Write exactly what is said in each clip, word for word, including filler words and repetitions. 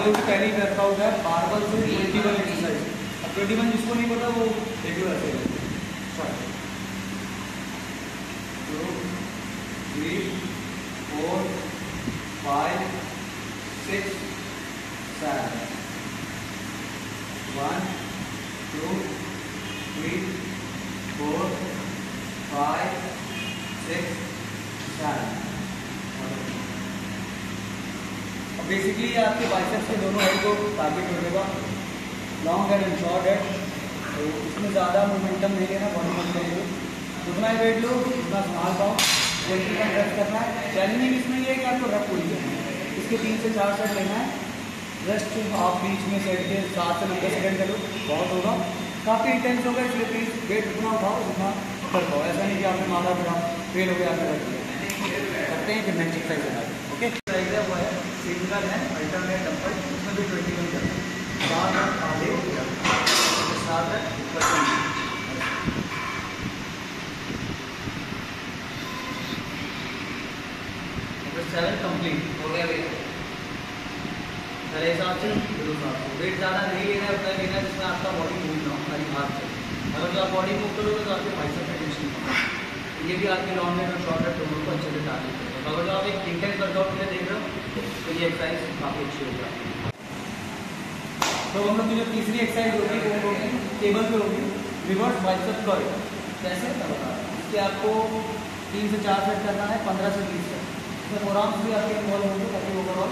लोगों की पहले ही करता होगा बारबल से ट्वेंटी वन एक्सरसाइज। अब ट्वेंटी वन जिसको नहीं पता वो देखो ऐसे two three four five six seven one two three four five six seven. Basically आपके बाइसेप्स के दोनों हेड को टारगेट करेगा, long head and short head. तो इसमें ज़्यादा मोमेंटम नहीं लेना, बॉडी मत करेंगे जितना ही वेट लो उतना संभाल पाओ। ट्वेंटी वन रेस्ट करना है। चैलेंजिंग इसमें ये है कि आपको रफ पूरी करना है, इसके तीन से चार सेट लेना है। रेस्ट आप बीच में सेट के सात से नब्बे सेकेंड करो, बहुत होगा। काफ़ी इंटेंस होगा, इसलिए प्लीज़ वेट उतना उठाओ जितना कर पाओ। ऐसा नहीं कि आपने मारा फिर आप फेल हो गया, आपने रख दिया। करते हैं फिर नेक्स्ट एक्सरसाइज बना दें। ओके, एक्सरसाइज है वो है सिंगल है अल्टरनेट डंबल, उसमें भी ट्वेंटी वन करते हैं। सात रख आधे, सात रख परसेंट। सेवन कंप्लीट हो गया भैया। पहले हिसाब से दो हिसाब से वेट ज़्यादा नहीं लेना है, उतना लेना है जिसमें आपका बॉडी मूव ना हो, खाली हाथ से। अगर जो आप बॉडी मूव करोगे तो आपके बाइसेप पे टेंशन नहीं होगा। ये भी आपके लॉन्ग हेड और शॉर्ट हेड दोनों को अच्छे से टारगेट करेगा। अगर जो आप एक इंटेंस वर्कआउट में देख रहे हो तो ये एक्सरसाइज काफ़ी अच्छी होगी। तो हम लोग की जो तीसरी एक्सरसाइज होगी वो होगी टेबल पे होगी रिवर्स बाइसेप कर्ल। कैसे बता इसके आपको तीन से चार सेट करना है, पंद्रह से बीस सेट। इसमें फोरआर्म्स भी आपके इन्वॉल्व होंगे ताकि ओवरऑल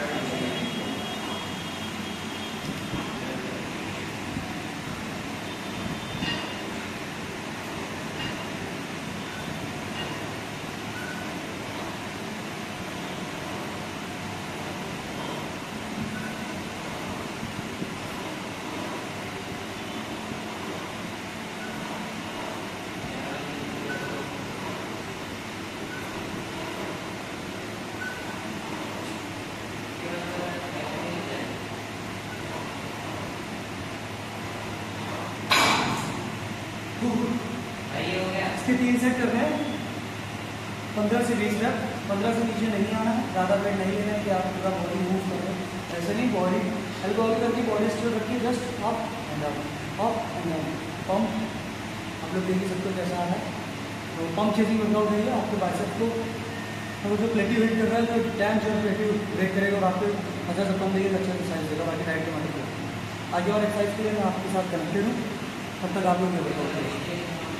इसके तीन सेट करने हैं, पंद्रह से बीस तक। पंद्रह से नीचे नहीं आना है, ज़्यादा वेट नहीं लेना है कि आप पूरा बॉडी मूव करें। ऐसे नहीं, बॉडी एल्बो आगे करके बॉडी स्ट्रेट रखिए, just up and down, up and down. Pump आप लोग देख ही सकते हो कैसा आ रहा है। तो पंप चेजिंग वर्कआउट है आपके बाइसेप को। अगर जो प्लेटिव हिट कर रहा है तो टाइम जो प्लेटिव ब्रेक करेगा और आपको अच्छा सा पंप देगा, अच्छा एक्सरसाइज देगा। बाकी डाइट के मतलब आगे और एक्सरसाइज के लिए मैं आपके साथ कनेक्टेड हूँ, तब तक आप लोग ये वर्कआउट करेंगे।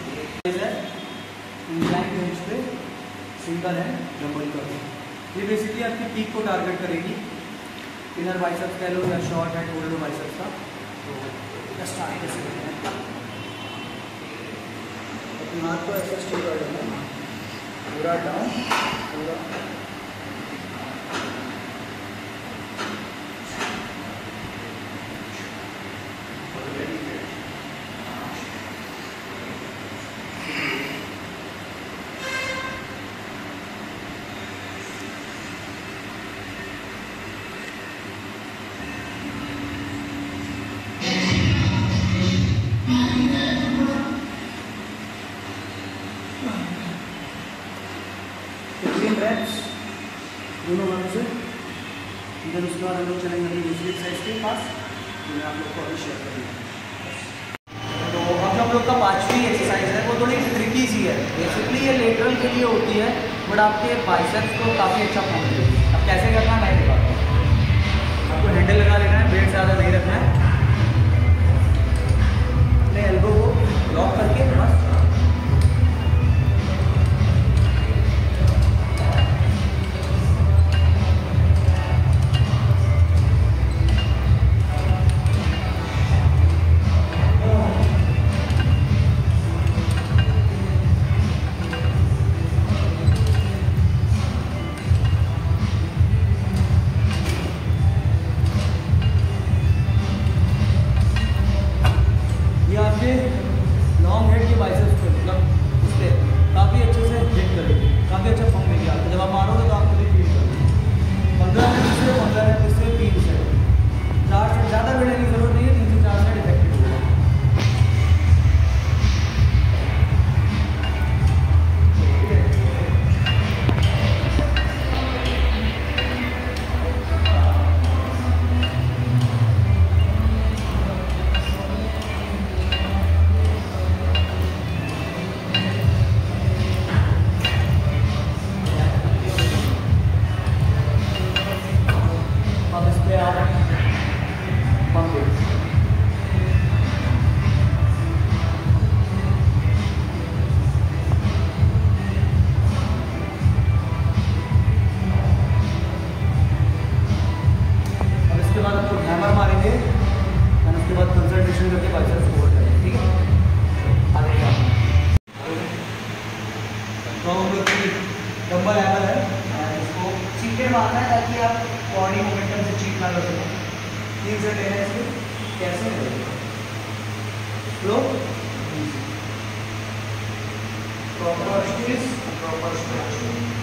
इंक्लाइन बेंच पे सिंगल है डंबल कर्ल। ये बेसिकली आपकी पीक को टारगेट करेगी, इनर बाइसेप्स कह लो या शॉर्ट एंड होल्डर बाइसेप्स का। तो स्टार्ट कैसे करते हैं, अपने हाथ को ऐसे स्ट्रेट कर देना, पूरा डाउन, पूरा रेप्स दोनों हाथों से। इधर उसके बाद हम लोग चलेंगे अपनी दूसरी एक्सरसाइज के पास, तो मैं आप लोग को अभी शेयर करूँगा। तो अब जो हम लोग का पांचवी एक्सरसाइज है वो थोड़ी ट्रिकी सी है। बेसिकली ये लेटरल के लिए होती है, बट आपके बाइसेप्स को काफ़ी अच्छा फॉर्म देगी। अब कैसे करना है मैं दिखाता हूँ। आपको हैंडल लगा लेना है, वेट ज़्यादा नहीं रखना है। अपने एल्बो को लॉक करके बस लॉन्ग हेड के बाइसेप्स पे मतलब उससे काफ़ी अच्छे से हिट करेगी, काफ़ी अच्छा फॉर्म देगी आपको। जब आप मारोगे तो आप खुद फील करोगे। पंद्रह मिनट से पंद्रह मिनट से तीन सेट, चार सेट ज़्यादा बैठने की जरूरत नहीं है, तीन से चार सेट इफेक्टिव होगा। एक्सटेंड करके बाइसेप्स को होल्ड करें, ठीक है। आगे क्या तो हम लोग की डंबल हैमर है, इसको सीटेड मारना है ताकि आप बॉडी मोमेंटम से चीट ना कर सकें। तीन से लेना है इसको, कैसे करेंगे स्लो प्रॉपर स्टिस प्रॉपर स्ट्रेच।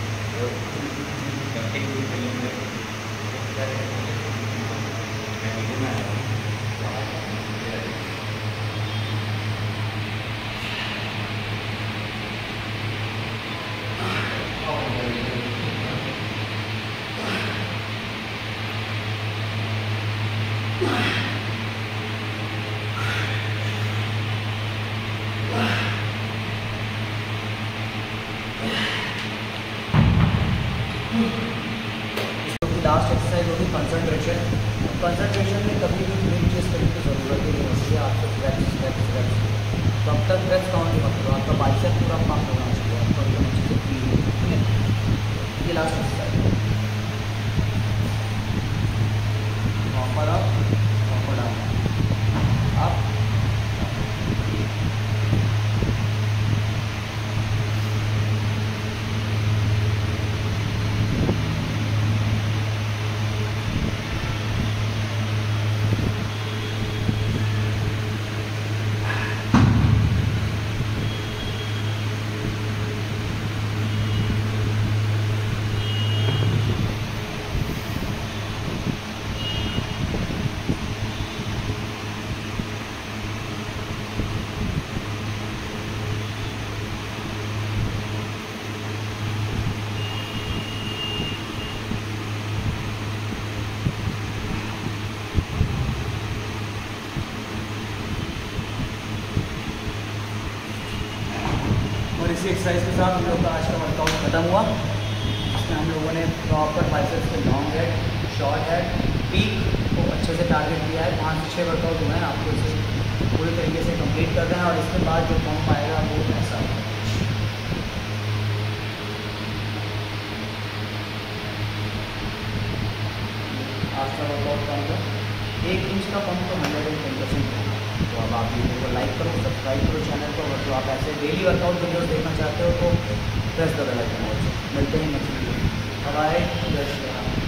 लास्ट एक्सरसाइज होगी कंसंट्रेशन। कंसंट्रेशन में कभी भी ब्रेक चेस करने की ज़रूरत ही नहीं होती है, आपको स्ट्रेच स्ट्रेच स्ट्रेच तब तक ब्रेथ काउंट नहीं होता, आपका बाइसेप पूरा पंप होना चाहिए, आपको एकदम अच्छे से फील हो, ठीक है। ये last exercise proper up proper down up इसी एक्सरसाइज के साथ हम लोग का आज का वर्कआउट खत्म हुआ। इसमें हम लोगों ने प्रॉपर बाइसेप्स के long head, short head, peak को अच्छे से टारगेट किया है। पाँच से छः वर्कआउट हुए हैं, आपको इसे पूरी तरीके से कंप्लीट करना है और इसके बाद जो पंप आएगा वो ऐसा है। आज का वर्कआउट का मतलब एक इंच का पंप तो हंड्रेड एंड टेन परसेंट होगा। तो अब आप वीडियो को लाइक करो, सब्सक्राइब करो चैनल को, और जो आप ऐसे डेली वर्कआउट वीडियोस देखना चाहते हो तो प्रेस द बेल आइकन। मिलते हैं नेक्स्ट वीडियो। बाय बाय, जय श्री राम।